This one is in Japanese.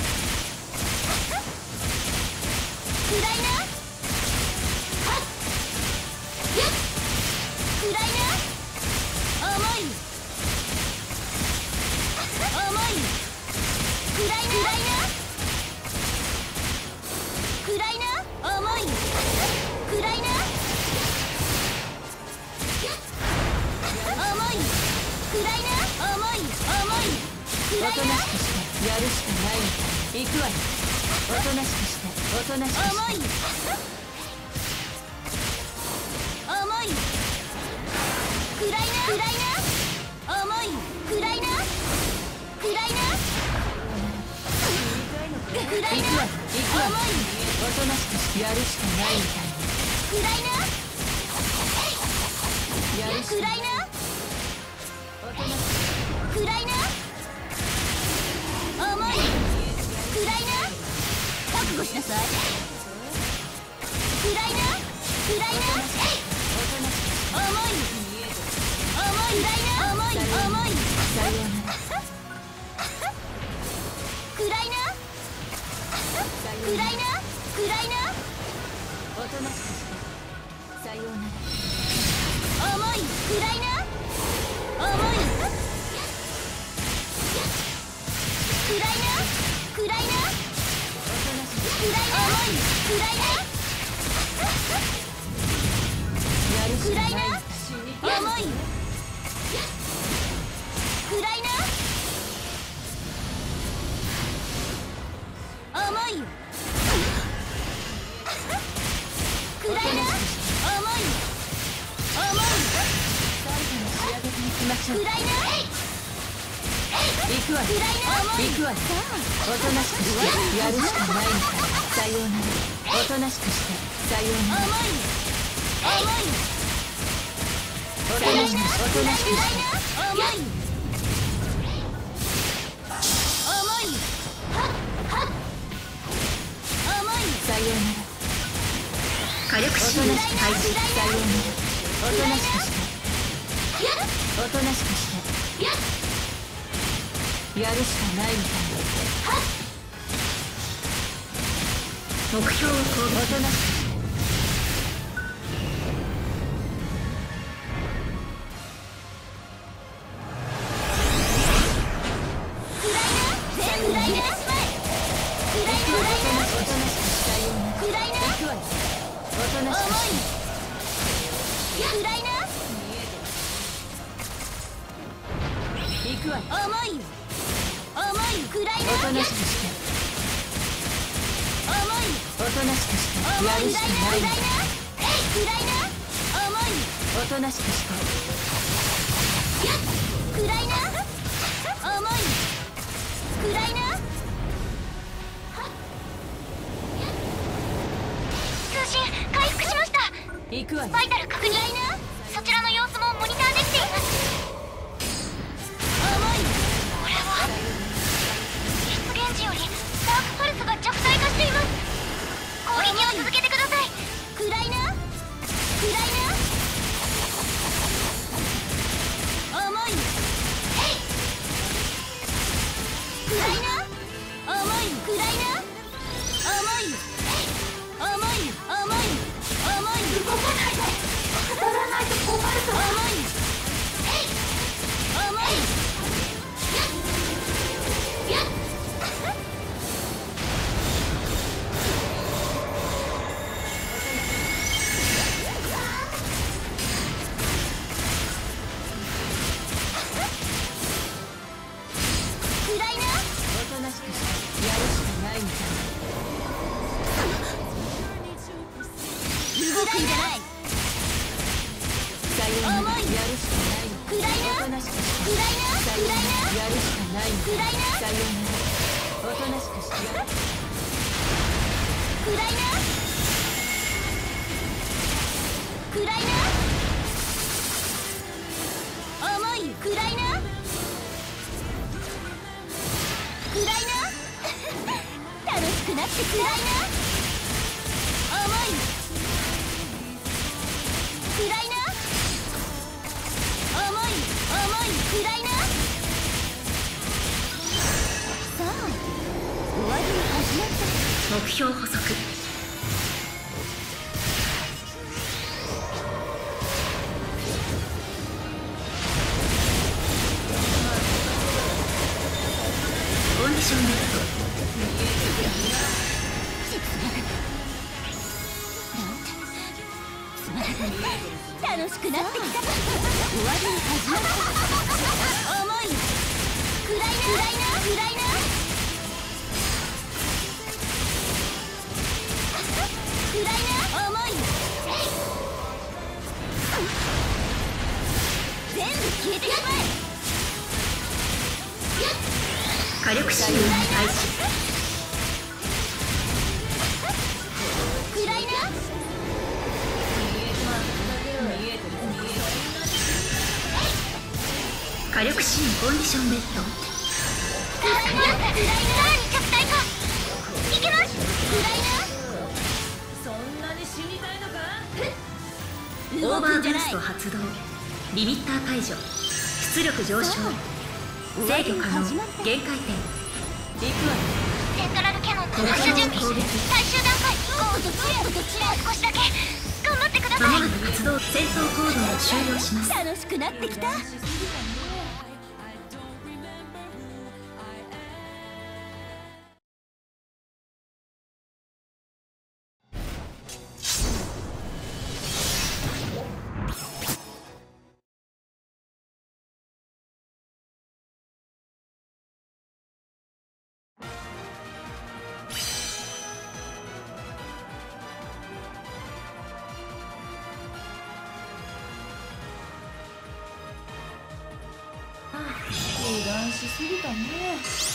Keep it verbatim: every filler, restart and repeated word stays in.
暗いな。はっよっ暗いな。重い重い暗いな。暗いな。暗いな。重い暗いな。重い暗いな。重い重い暗いな。おとなしくしてやるしかないみたい。行くわよ。おとなしくしておとなしくして重い重い暗いな。暗いな。重い暗いな。暗いな。暗いな。重いおとなしくしてやるしかないみたい。暗いな。やるしかない。暗いな。おとなしく暗いな。重い暗いな。 暗いな暗いな重い重い暗いな重い重いさようなら暗いな暗いな暗いなおとなしくしてさようなら重い暗いな重い暗いな暗いなおとなしく暗いな重い暗いなやるしかない重い暗いな重い暗いな重い重い最後に仕上げていきましょう暗いな行くわ行くわおとなしくしてやるしかないのかさようならおとなしくしてさようなら重いおとなしくしておとなしくして重い重い重いさようなら火力シーン開始さようならおとなしくしておとなしくしてやるしかないみたい目標をこうおとなしくして暗いな全部暗いな暗いなおとなしくしたような暗いなおとなしくして暗いな行くわ重いよ重い暗いなおとなしくして重いおとなしくしてやるしかないんだ暗いな重いおとなしくして暗いな重い暗いな通信回復しました。 行くわよバイタル確認。そちらの様子もモニターできています。これは出現時よりダークパルスが弱体化しています。攻撃を続けてください。 暗いな暗いな重い暗いな重い暗いな重い重い重い重い動かないで当たらないと困るぞ重い重い暗いなおとなしくしてやるしかないみたい動くんじゃないさようならやるしかない暗いなおとなしくして暗いなさようならやるしかない暗いなさようならおとなしくしてやる暗いな暗いな重い暗いな暗いな楽しくなって暗いな重い暗いな重い重い暗いなさあ終わりに始まった目標補足コンディションネット楽しくなってきた終わりに始まった重い暗いな暗いな暗いな暗いな重い全部消えてしまえ火力シーン開始。 暗いな火力シーンコンディションベッド。 暗いな暗いなさらに弱体化。いけます。 暗いな動オーバーブーくんじゃないスト発動。リミッター解除。出力上昇。制御可能。限界点。 行くわよ。 セントラルキャノンの目発射準備。 標攻撃。 最終段階。もう少しだけ頑張ってください。 まもなく発動。戦闘行動を終了します。 楽しくなってきた。油断しすぎたね。